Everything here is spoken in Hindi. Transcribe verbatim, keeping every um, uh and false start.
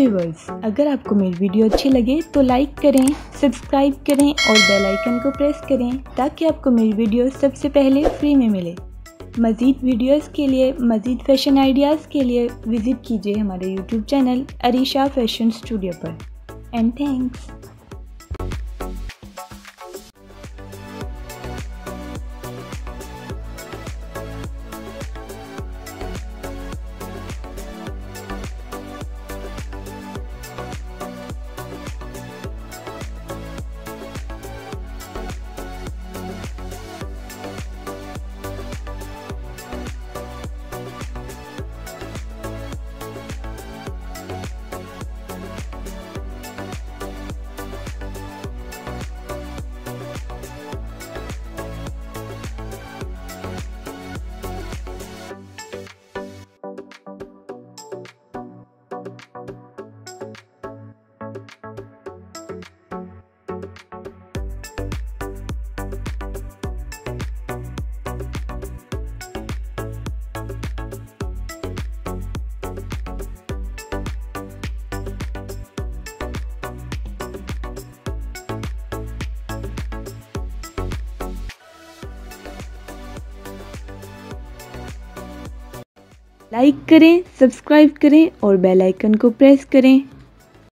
व्यूवर्स, अगर आपको मेरी वीडियो अच्छी लगे तो लाइक करें, सब्सक्राइब करें और बेल आइकन को प्रेस करें ताकि आपको मेरी वीडियो सबसे पहले फ्री में मिले। मज़ीद वीडियोस के लिए, मज़ीद फैशन आइडियाज़ के लिए विज़िट कीजिए हमारे YouTube channel Arisha fashion studio पर। And thanks. लाइक करें, सब्सक्राइब करें और बेल आइकन को प्रेस करें